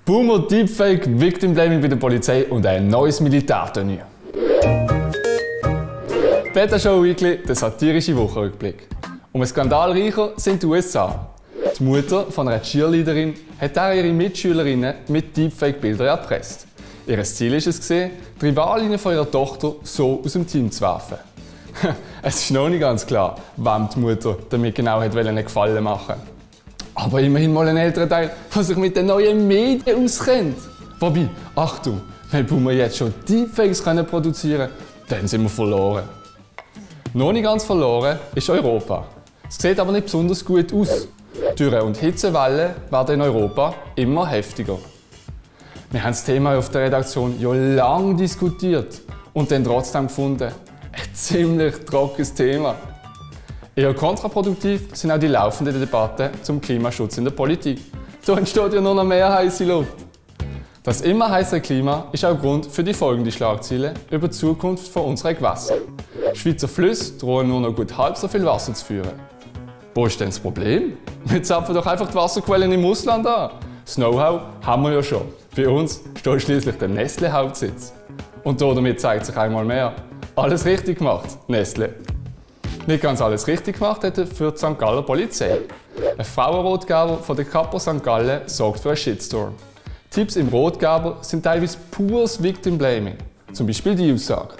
Boomer Deepfake, Victim Blaming bei der Polizei und ein neues Militärturnier. Beta Show Weekly, der satirische Wochenrückblick. Um ein Skandal reicher sind die USA. Die Mutter von einer Cheerleaderin hat auch ihre Mitschülerinnen mit Deepfake-Bildern erpresst. Ihr Ziel war es, die Rivalinnen von ihrer Tochter so aus dem Team zu werfen. Es ist noch nicht ganz klar, wem die Mutter damit genau einen Gefallen machen wollte. Aber immerhin mal ein älterer Teil, der sich mit den neuen Medien auskennt. Wobei, Achtung, wenn wir jetzt schon Deepfakes produzieren können, dann sind wir verloren. Noch nicht ganz verloren ist Europa. Es sieht aber nicht besonders gut aus. Dürre und Hitzewellen werden in Europa immer heftiger. Wir haben das Thema auf der Redaktion ja lange diskutiert und dann trotzdem gefunden, ein ziemlich trockenes Thema. Eher kontraproduktiv sind auch die laufenden Debatten zum Klimaschutz in der Politik. Da entsteht ja nur noch mehr heiße Luft. Das immer heißere Klima ist auch Grund für die folgende Schlagzeile über die Zukunft von unserer Gewässer. Schweizer Flüsse drohen nur noch gut halb so viel Wasser zu führen. Wo ist denn das Problem? Wir zapfen doch einfach die Wasserquellen im Ausland an. Das Know-how haben wir ja schon. Bei uns steht schließlich der Nestle-Hauptsitz. Und damit zeigt sich einmal mehr, alles richtig gemacht, Nestle. Nicht ganz alles richtig gemacht hätte für die St. Galler Polizei. Ein Frauenrotgeber von der Kapo St. Gallen sorgt für einen Shitstorm. Tipps im Rotgeber sind teilweise pures Victim Blaming. Zum Beispiel die Aussage: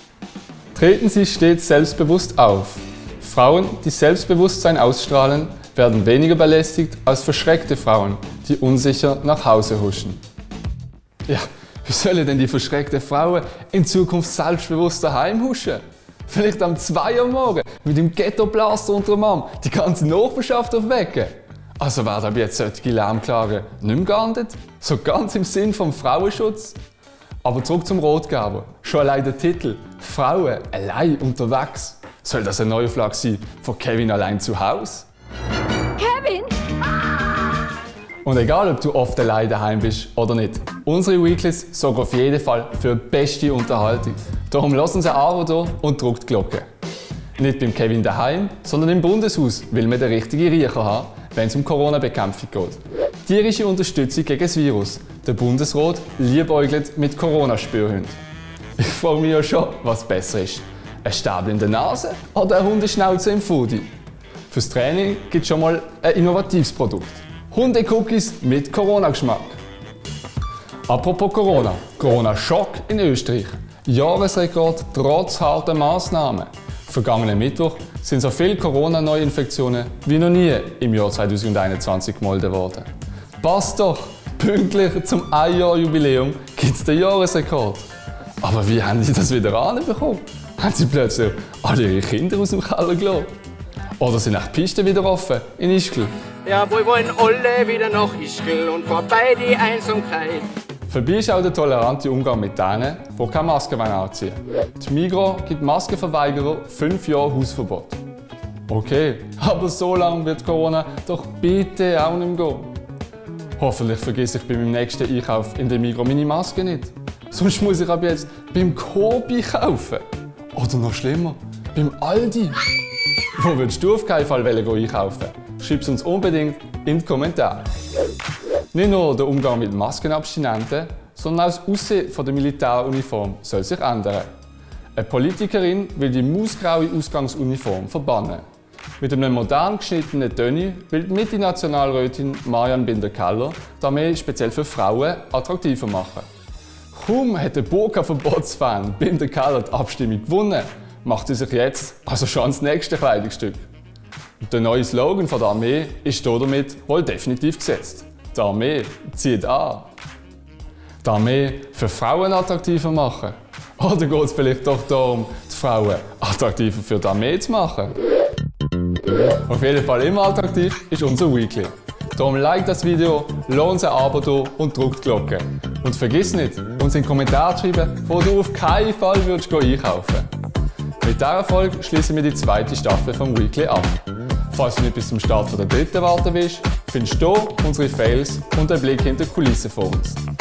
Treten Sie stets selbstbewusst auf. Frauen, die Selbstbewusstsein ausstrahlen, werden weniger belästigt als verschreckte Frauen, die unsicher nach Hause huschen. Ja, wie sollen denn die verschreckten Frauen in Zukunft selbstbewusst daheim huschen? Vielleicht am 2 Uhr morgen mit dem Ghetto-Blaster unter dem Arm die ganze Nachbarschaft aufwecken? Also werden ab jetzt solche Lärmklagen nicht mehr geahndet? So ganz im Sinn vom Frauenschutz? Aber zurück zum Rotgeber. Schon allein der Titel «Frauen allein unterwegs». Soll das eine Neuauflage sein von Kevin allein zu Hause? Kevin! Und egal, ob du oft allein daheim bist oder nicht, unsere Weeklies sorgen auf jeden Fall für beste Unterhaltung. Darum lass uns ein Abo da und drück die Glocke. Nicht beim Kevin daheim, sondern im Bundeshaus, weil wir den richtigen Riecher haben, wenn es um Corona-Bekämpfung geht. Tierische Unterstützung gegen das Virus. Der Bundesrat liebäugelt mit Corona-Spürhunden. Ich frage mich ja schon, was besser ist. Ein Stäbel in der Nase oder ein Hundeschnauze im Foodie? Fürs Training gibt es schon mal ein innovatives Produkt. Hunde-Cookies mit Corona-Geschmack. Apropos Corona. Corona-Schock in Österreich. Jahresrekord trotz harter Maßnahmen. Vergangenen Mittwoch sind so viele Corona-Neuinfektionen wie noch nie im Jahr 2021 gemeldet worden. Passt doch! Pünktlich zum Ein-Jahr-Jubiläum gibt es den Jahresrekord. Aber wie haben die das wieder anbekommen? Haben sie plötzlich alle ihre Kinder aus dem Keller gelassen? Oder sind auch die Pisten wieder offen in Ischgl? Ja, wir wollen alle wieder nach Ischgl und vorbei die Einsamkeit. Vorbei ist auch der tolerante Umgang mit denen, die keine Maske anziehen wollen. Die Migros gibt Maskenverweigerer 5 Jahre Hausverbot. Okay, aber so lange wird Corona doch bitte auch nicht mehr gehen. Hoffentlich vergesse ich bei meinem nächsten Einkauf in der Migros meine Maske nicht. Sonst muss ich ab jetzt beim Coop kaufen. Oder noch schlimmer, beim Aldi. Wo würdest du auf keinen Fall einkaufen? Schreib es uns unbedingt in die Kommentare. Nicht nur der Umgang mit Maskenabstinenten, sondern auch das Aussehen der Militäruniform soll sich ändern. Eine Politikerin will die mausgraue Ausgangsuniform verbannen. Mit einem modern geschnittenen Tenue will die Mitte-Nationalrätin Marianne Binder-Keller die Armee speziell für Frauen attraktiver machen. Kaum hat der Burka-Verbotsfan Binder-Keller die Abstimmung gewonnen, macht sie sich jetzt also schon ans nächste Kleidungsstück. Und der neue Slogan der Armee ist damit wohl definitiv gesetzt. Die Armee zieht an. Die Armee für Frauen attraktiver machen? Oder geht es vielleicht doch darum, die Frauen attraktiver für die Armee zu machen? Auf jeden Fall immer attraktiv ist unser Weekly. Darum like das Video, lohnt ein Abo da und drück die Glocke. Und vergiss nicht, uns in die Kommentare zu schreiben, wo du auf keinen Fall einkaufen würdest. Mit dieser Folge schließen wir die 2. Staffel vom Weekly ab. Falls du nicht bis zum Start der 3. warten willst, findest du hier unsere Fails und einen Blick hinter die Kulissen von uns.